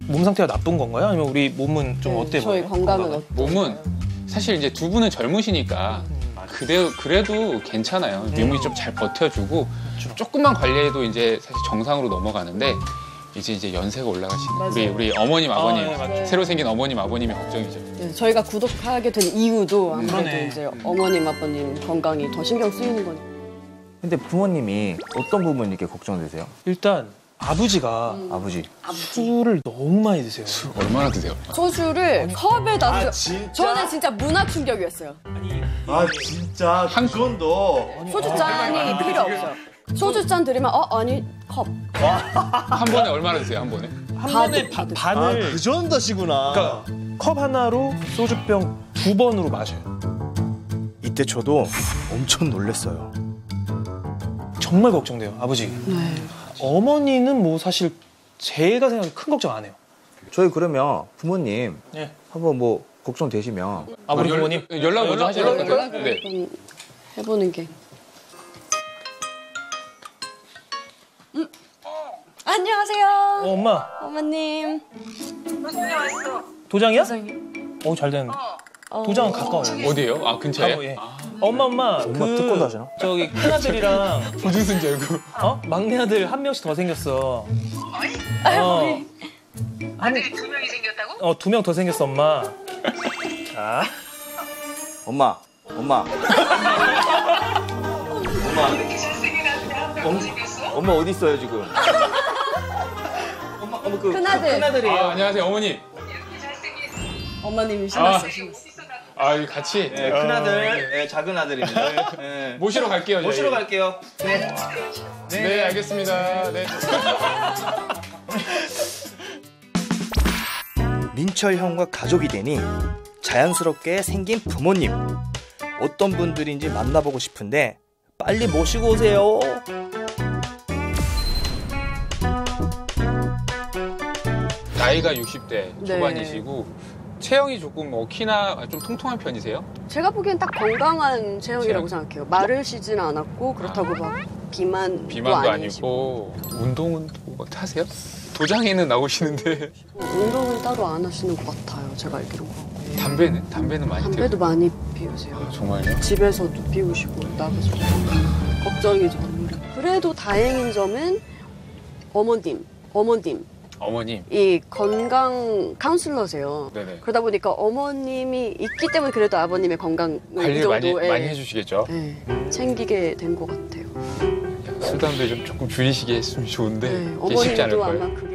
몸 상태가 나쁜 건가요? 아니면 우리 몸은 좀 어때 보여요? 저희 건강은 어때요? 몸은 사실 이제 두 분은 젊으시니까 그래도 괜찮아요. 미용이 좀 잘 버텨주고 조금만 관리해도 이제 사실 정상으로 넘어가는데 이제 연세가 올라가시는 우리 어머님 아버님 네, 새로 생긴 어머님 아버님이 걱정이죠. 네, 저희가 구독하게 된 이유도 아무래도 그러네. 이제 어머님 아버님 건강이 더 신경 쓰이는 거니까. 근데 부모님이 어떤 부분이 이렇게 걱정되세요? 일단 아버지가 아버지. 술을 너무 많이 드세요. 얼마나 드세요? 소주를 컵에다 아, 드세요. 진짜? 저는 진짜 문화 충격이었어요. 아 진짜 한 손도 소주 잔이 필요 없어요. 소주 잔 드리면 아니 컵. 한 번에 얼마나 드세요? 한 번에? 한 번에 반을 그 정도시구나. 그러니까 컵 하나로 소주병 2번으로 마셔요. 이때 저도 엄청 놀랐어요. 정말 걱정돼요, 아버지. 네. 어머니는 뭐 사실 제가 생각해 큰 걱정 안 해요. 저희 그러면 부모님 예. 한번 뭐 걱정되시면 아, 우리 부모님? 연락 먼저 하셔야 될 것 같아요. 네. 한번 해보는 게. 안녕하세요. 엄마, 어머님. 도장이야? 잘 됐네. 도장은 가까워요. 어디예요? 아 근처에? 바로, 예. 엄마, 듣고 다시나? 저기 큰아들이랑 무슨지 알고. 막내 아들 한 명씩 더 생겼어. 아들이 2명이 생겼다고? 2명 더 생겼어, 엄마. 자, 엄마. 이렇게 잘생긴 아들이 한 명 생겼어? 엄마 어디 있어요 지금? 엄마 그 큰아들. 큰아들이에요. 안녕하세요 어머니. 이렇게 잘생긴 어머님이 신났어요. 아 같이. 네, 큰 아들, 네, 작은 아들입니다. 네. 모시러 갈게요. 저희. 모시러 갈게요. 네 알겠습니다. 네. 민철 형과 가족이 되니 자연스럽게 생긴 부모님. 어떤 분들인지 만나보고 싶은데 빨리 모시고 오세요. 나이가 60대 초반이시고 체형이 조금 키나 좀 통통한 편이세요? 제가 보기엔 딱 건강한 체형이라고 생각해요. 마르시진 않았고 그렇다고 막 비만도 아니고 운동은 뭐 하세요? 도장에는 나오시는데 운동은 따로 안 하시는 것 같아요. 제가 알기로. 담배는 많이 담배도 많이 피우세요. 정말요? 집에서도 피우시고 나가서 걱정이죠. 그래도 다행인 점은 어머님 어머님. 건강 카운슬러세요. 네네. 그러다 보니까 어머님이 있기 때문에 그래도 아버님의 건강을 이 관리를 많이 정도에 해주시겠죠? 챙기게 된 것 같아요. 술 담배 좀 조금 줄이시게 했으면 좋은데 네, 이게 쉽지 않을 어머님도 거예요. 아마 그게